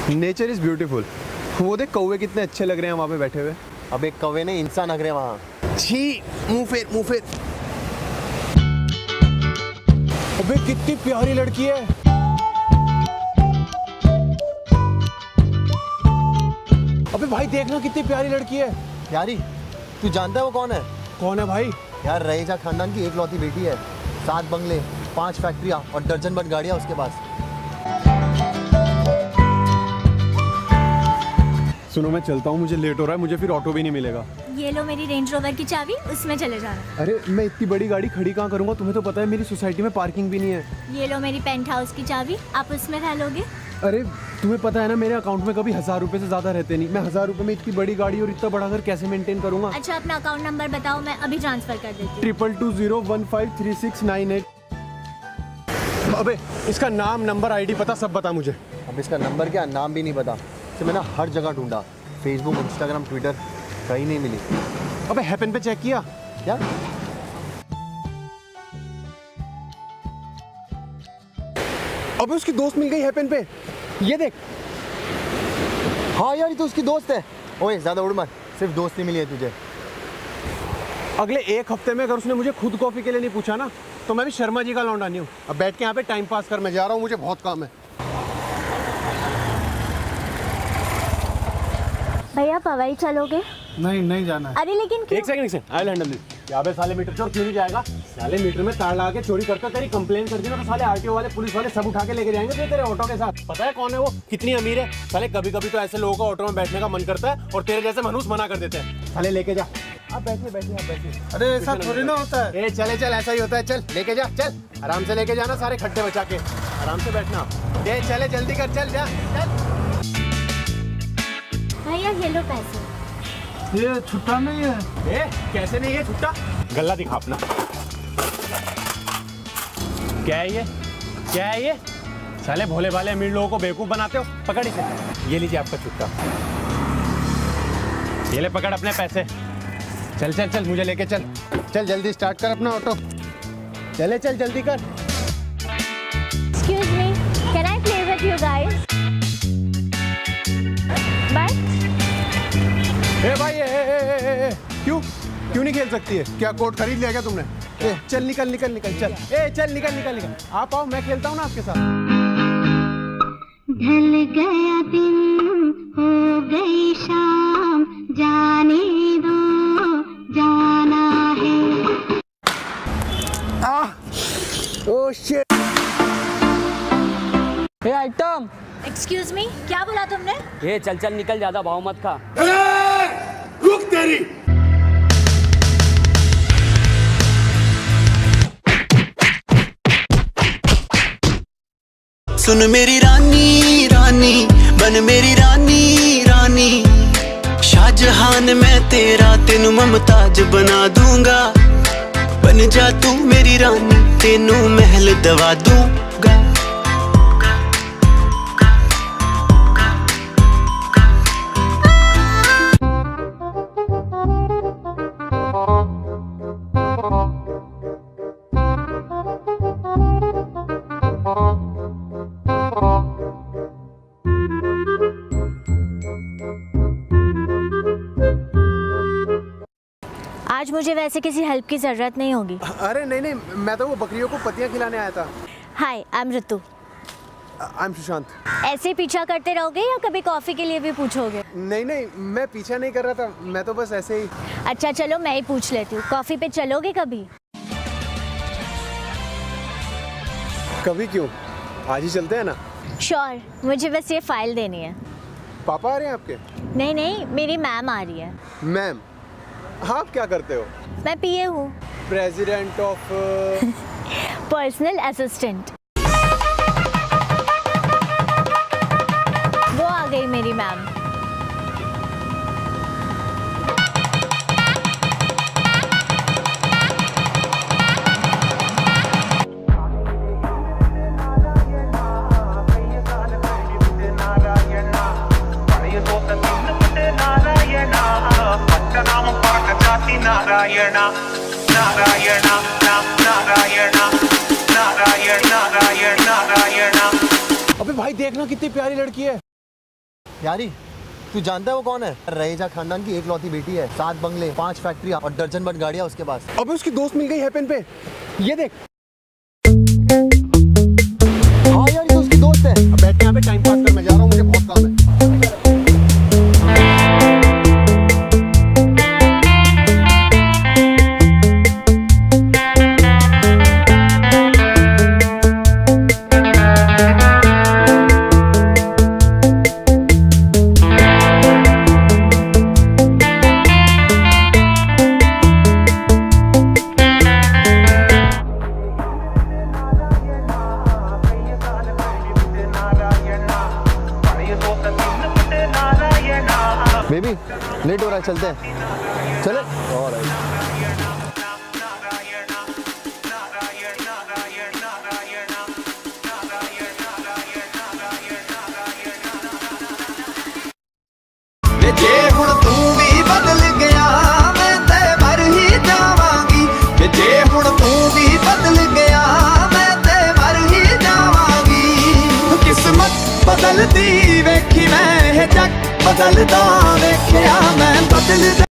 Nature is beautiful. वो देख कौवे कितने अच्छे लग रहे हैं वहाँ पे बैठे हुए। अब एक कौवे ने इंसान लग रहे हैं वहाँ। छी, मुंह फेर मुंह फेर। अबे कितनी प्यारी लड़की है। अबे भाई देखना कितनी प्यारी लड़की है। यारी तू जानता है वो कौन है? कौन है भाई? यार रईजा खानदान की एकलौती बेटी है। 7 बंगले, 5 फैक्ट्रियाँ और दर्जन भर गाड़ियाँ उसके पास। सुनो मैं चलता हूँ, मुझे लेट हो रहा है, मुझे फिर ऑटो भी नहीं मिलेगा। ये लो मेरी रेंज रोवर की चाबी, उसमें चले जाना। अरे मैं इतनी बड़ी गाड़ी खड़ी कहाँ करूँगा? तुम्हें तो पता है मेरी सोसाइटी में पार्किंग भी नहीं है। ये लो मेरी पेंट हाउस की चाबी, आप उसमें रह लोगे। अरे तुम्हें पता है ना मेरे अकाउंट में कभी 1000 रुपए से ज्यादा रहते नहीं। मैं 1000 रुपए में इतनी बड़ी गाड़ी और इतना बड़ा घर कैसे मेंटेन करूंगा? अच्छा अपना अकाउंट नंबर बताओ, मैं अभी ट्रांसफर कर देती हूँ। 2220153698। अबे इसका नाम, नंबर, आईडी पता, सब बता मुझे। अब इसका नंबर क्या, नाम भी नहीं पता। इसे मैंने हर जगह ढूंढा, फेसबुक, इंस्टाग्राम, ट्विटर, कहीं नहीं मिली। अबे हैपन पे चेक किया क्या? अबे उसकी दोस्त मिल गई हैपन पे, ये देख। हाँ यार ये तो उसकी दोस्त है। ओए ज्यादा उड़ मत, सिर्फ दोस्ती मिली है तुझे। अगले 1 हफ्ते में अगर उसने मुझे खुद कॉफी के लिए नहीं पूछा ना तो मैं भी शर्मा जी का लौंडा नहीं हूँ। अब बैठ के यहाँ पे टाइम पास कर, मैं जा रहा हूँ, मुझे बहुत काम है। भैया पवाई चलोगे? नहीं जाना है। अरे लेकिन क्यों? एक second I will handle this. यहाँ पे साले मीटर चोर क्यों नहीं जाएगा? साले मीटर में तार लगा के चोरी करता, तेरी कंप्लेन कर दी ना तो साले आरटीओ वाले, पुलिस वाले सब उठा के लेके जाएंगे तेरे ऑटो के साथ। पता है कौन है वो, कितनी अमीर है? साले कभी कभी तो ऐसे लोगों का ऑटो में बैठने का मन करता है और तेरे जैसे मनूस मना कर देते हैं। साले लेके जा। आप बैठिए। अरे ऐसा थोड़ी ना होता है। चल ऐसा ही होता है। चल लेके जा, चल आराम से लेके जाना, सारे खड्डे बचा के आराम से बैठना। चले जल्दी कर, चल जा चल। भैया ये लो पैसे। ये छुट्टा नहीं है। कैसे नहीं है छुट्टा? गल्ला दिखा अपना। क्या है ये? साले भोले भाले अमीर लोगों को बेवकूफ बनाते हो। पकड़ इसे। ये लीजिए आपका छुट्टा। ये ले पकड़ अपने पैसे। चल मुझे लेके चल जल्दी स्टार्ट कर अपना ऑटो। चल जल्दी कर। Excuse me, can I play with you guys? Bye. भाई क्यों नहीं खेल सकती है? क्या कोट खरीद लिया क्या तुमने? चल निकल चल निकल। आप आओ, मैं खेलता हूँ ना आपके साथ। ढल गया दिन, हो गई शाम, जाने दो, जाना है। Oh shit. Hey item. Excuse me, क्या बोला तुमने? ये चल निकल, ज्यादा भाव मत खा। रुक तेरी। सुन मेरी रानी रानी, बन मेरी रानी रानी। शाहजहान मैं तेरा, तेनू मुमताज बना दूंगा। बन जा तू मेरी रानी, तेनू महल दवा दूंगा। आज मुझे वैसे किसी हेल्प की जरूरत नहीं होगी। अरे नहीं, मैं तो वो बकरियों को पत्तियां खिलाने आया था। Hi, I am Ritu. I am Sushant. ऐसे पीछा करते रहोगे या कभी कॉफी के लिए भी पूछोगे? नहीं, मैं पीछा नहीं कर रहा था, मैं तो बस ऐसे ही। अच्छा चलो मैं ही पूछ लेती हूँ, कॉफी पे चलोगे कभी? कभी क्यों, आज ही चलते हैं ना। श्योर, मुझे बस ये फाइल देनी है। पापा आ रहे हैं आपके? नहीं, मेरी मैम आ रही है। मैम? आप क्या करते हो? मैं पीए हूँ। President of personal assistant. वो आ गई मेरी मैम। नारायणा नारायणा नारायणा नारायण नारायण नारायणा। अबे भाई देखना कितनी प्यारी लड़की है। यारी तू जानता है वो कौन है? रहीजा खानदान की एकलौती बेटी है, 7 बंगले, 5 फैक्ट्रियां और दर्जन भर गाड़ियां उसके पास। अबे उसकी दोस्त मिल गई है पेन पे, ये देख। हाँ यार, ये तो उसकी दोस्त है। अब बैठ के यहाँ पे टाइम पास कर, मैं जा रहा हूँ, मुझे बहुत काम है। बेबी लेट हो रहा है, चलते हैं। चले। जे हुण तू भी बदल गया मैं ते मर ही जावांगी। जे हुण तू भी बदल गया मैं ते मर ही जावांगी। किस्मत बदलती वेखी मैं, जग बदलदा वेख्या मैं बदल